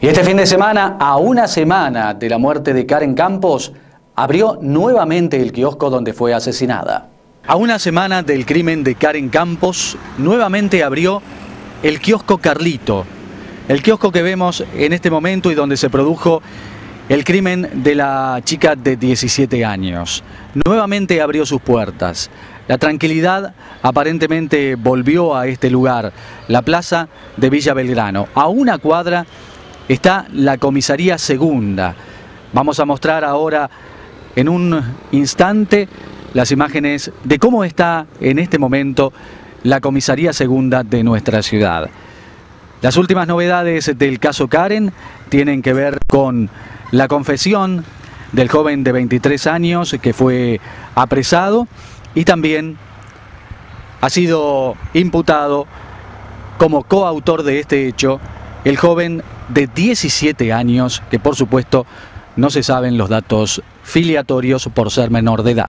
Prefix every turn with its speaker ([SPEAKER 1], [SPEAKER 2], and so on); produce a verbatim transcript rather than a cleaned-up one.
[SPEAKER 1] Y este fin de semana, a una semana de la muerte de Karen Campos, abrió nuevamente el kiosco donde fue asesinada. A una semana del crimen de Karen Campos, nuevamente abrió el kiosco Carlito, el kiosco que vemos en este momento y donde se produjo el crimen de la chica de diecisiete años. Nuevamente abrió sus puertas. La tranquilidad aparentemente volvió a este lugar, la plaza de Villa Belgrano. A una cuadra está la comisaría segunda. Vamos a mostrar ahora en un instante las imágenes de cómo está en este momento la comisaría segunda de nuestra ciudad. Las últimas novedades del caso Karen tienen que ver con la confesión del joven de veintitrés años que fue apresado y también ha sido imputado como coautor de este hecho el joven de diecisiete años, que por supuesto no se saben los datos filiatorios por ser menor de edad.